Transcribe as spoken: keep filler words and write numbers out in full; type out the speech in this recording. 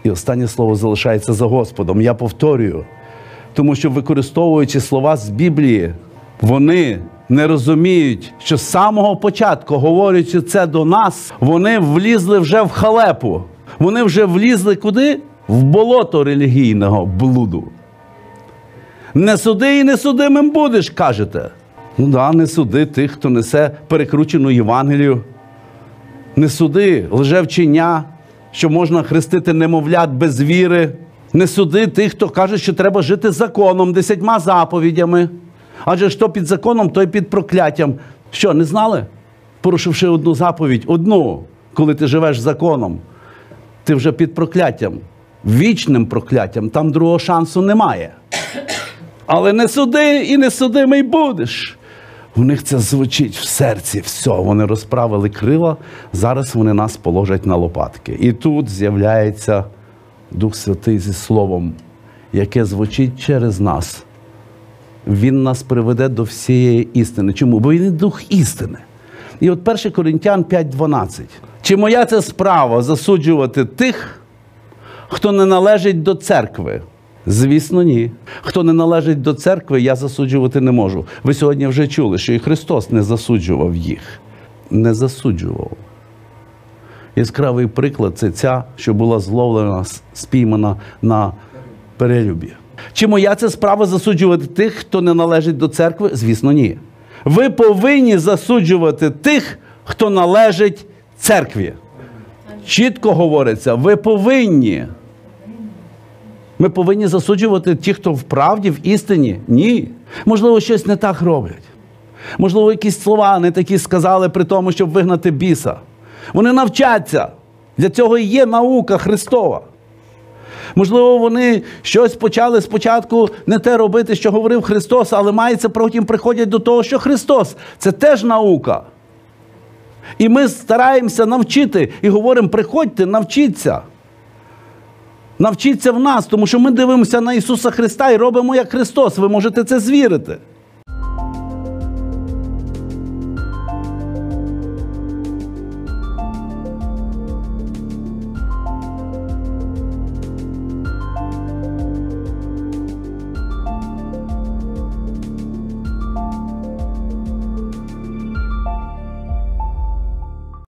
І останнє слово залишається за Господом. Я повторюю. Тому що, використовуючи слова з Біблії, вони не розуміють, що з самого початку, говорячи це до нас, вони влізли вже в халепу. Вони вже влізли куди? В болото релігійного блуду. Не суди і не судимим будеш, кажете. Ну да, не суди тих, хто несе перекручену Євангелію. Не суди лжевчення, що можна хрестити немовлят без віри. Не суди тих, хто каже, що треба жити законом, десятьма заповідями. Адже що під законом, то й під прокляттям. Що, не знали? Порушивши одну заповідь, одну, коли ти живеш законом, ти вже під прокляттям, вічним прокляттям, там другого шансу немає. Але не суди і не судимий будеш. У них це звучить в серці, все, вони розправили крила, зараз вони нас положать на лопатки. І тут з'являється Дух Святий зі Словом, яке звучить через нас. Він нас приведе до всієї істини. Чому? Бо він Дух істини. І от перше Коринтян п'ять дванадцять. Чи моя це справа засуджувати тих, хто не належить до церкви? Звісно, ні. Хто не належить до церкви, я засуджувати не можу. Ви сьогодні вже чули, що і Христос не засуджував їх. Не засуджував. Яскравий приклад – це ця, що була зловлена, спіймана на перелюбі. Чи моя це справа засуджувати тих, хто не належить до церкви? Звісно, ні. Ви повинні засуджувати тих, хто належить церкві. Чітко говориться, ви повинні. Ми повинні засуджувати ті, хто в правді, в істині? Ні. Можливо, щось не так роблять. Можливо, якісь слова не такі сказали при тому, щоб вигнати біса. Вони навчаться. Для цього і є наука Христова. Можливо, вони щось почали спочатку не те робити, що говорив Христос, але мається, потім приходять до того, що Христос – це теж наука. І ми стараємося навчити і говоримо, приходьте, навчіться. Навчіться в нас, тому що ми дивимося на Ісуса Христа і робимо як Христос. Ви можете це звірити.